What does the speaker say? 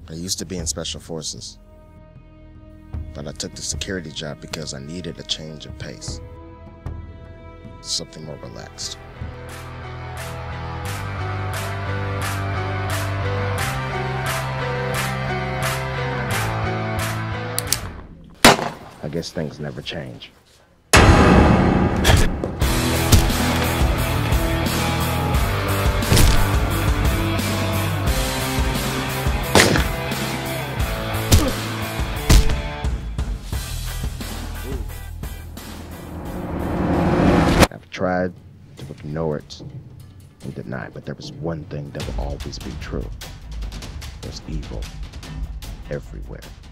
I used to be in special forces, but I took the security job because I needed a change of pace. Something more relaxed. I guess things never change. I've tried to ignore it and deny it, but there was one thing that will always be true. There's evil everywhere.